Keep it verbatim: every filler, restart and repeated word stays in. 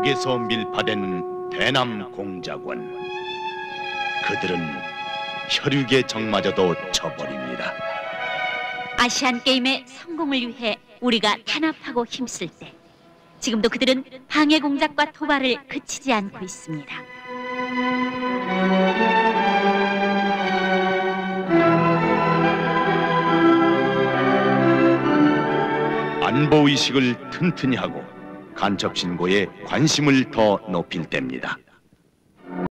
미국에서 밀파된 대남 공작원. 그들은 혈육의 적마저도 쳐버립니다. 아시안 게임의 성공을 위해 우리가 단합하고 힘쓸 때 지금도 그들은 방해 공작과 도발을 그치지 않고 있습니다. 안보의식을 튼튼히 하고 간첩신고에 관심을 더 높일 때입니다.